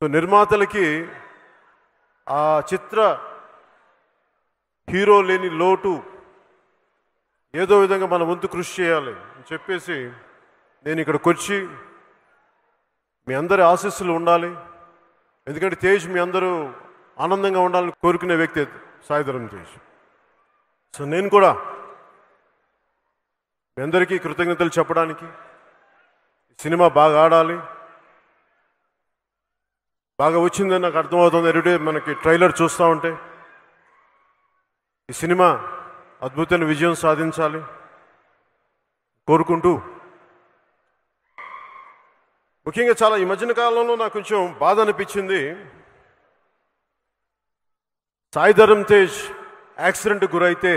So నిర్మాతలకి ఆ చిత్ర hero లేని లోటు ఏదో విధంగా మన వంతు కృషి చేయాలి అని చెప్పేసి నేను ఇక్కడికి వచ్చి మీ అందరి ఆశీస్సులు ఉండాలి. ఎందుకంటే తేజ్ మీ అందరూ ఆనందంగా ఉండాలని కోరుకునే వ్యక్తి సాయి ధరమ్ తేజ్. సో నేను కూడా మీ అందరికీ కృతజ్ఞతలు చెప్పడానికి, సినిమా బాగా ఆడాలి, బాగా వచ్చిందని నాకు అర్థమవుతుంది. ఎవ్రీడే మనకి ట్రైలర్ చూస్తూ ఉంటే ఈ సినిమా అద్భుతమైన విజయం సాధించాలి కోరుకుంటూ, ముఖ్యంగా చాలా ఈ మధ్యన కాలంలో నాకు కొంచెం బాధ అనిపించింది. సాయి ధరమ్ తేజ్ యాక్సిడెంట్ గురైతే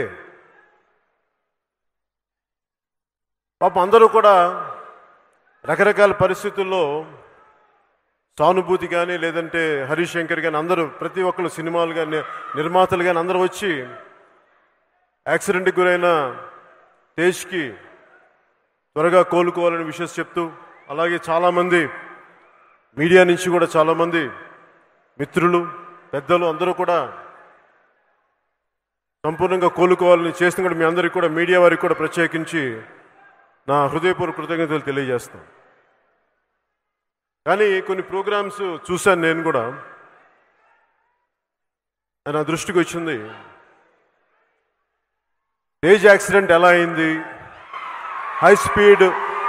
పాపం అందరూ కూడా రకరకాల పరిస్థితుల్లో సానుభూతి కానీ లేదంటే హరీష్ శంకర్ కానీ అందరూ ప్రతి ఒక్కరు సినిమాలు కానీ నిర్మాతలు కానీ అందరూ వచ్చి యాక్సిడెంట్కి గురైన తేజ్కి త్వరగా కోలుకోవాలని విషయం చెప్తూ, అలాగే చాలామంది మీడియా నుంచి కూడా చాలామంది మిత్రులు పెద్దలు అందరూ కూడా సంపూర్ణంగా కోలుకోవాలని చేసిన కూడా మీ అందరికీ కూడా మీడియా వారికి కూడా ప్రత్యేకించి నా హృదయపూర్వక కృతజ్ఞతలు తెలియజేస్తాను. కానీ కొన్ని ప్రోగ్రామ్స్ చూశాను నేను కూడా, నా దృష్టికి వచ్చింది తేజ్ యాక్సిడెంట్ ఎలా అయింది, హై స్పీడ్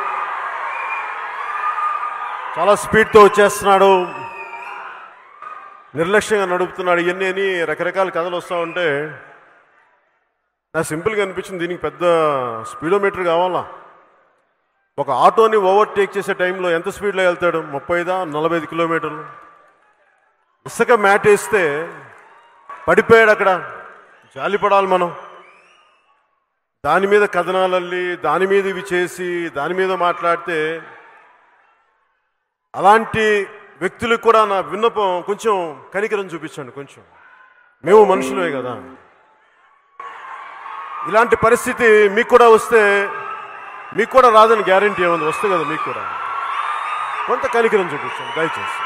చాలా స్పీడ్తో వచ్చేస్తున్నాడు, నిర్లక్ష్యంగా నడుపుతున్నాడు, ఇవన్నీ అని రకరకాల కథలు వస్తూ ఉంటే నాకు సింపుల్గా అనిపించింది, దీనికి పెద్ద స్పీడోమీటర్ కావాలా? ఒక ఆటోని ఓవర్టేక్ చేసే టైంలో ఎంత స్పీడ్లో వెళ్తాడు? 35-45 కిలోమీటర్లు. ఇసుక మ్యాట్ వేస్తే పడిపోయాడు అక్కడ, జాలిపడాలి మనం. దాని మీద కథనాలల్లి దాని మీద ఇవి చేసి దాని మీద మాట్లాడితే అలాంటి వ్యక్తులకు కూడా నా విన్నపం, కొంచెం కనికరం చూపించండి. కొంచెం మేము మనుషులే కదా, ఇలాంటి పరిస్థితి మీకు కూడా వస్తే మీకు కూడా రాదని గ్యారంటీ ఏముంది, వస్తే కదా మీకు కూడా కొంత కనికరం చూపించండి దయచేసి.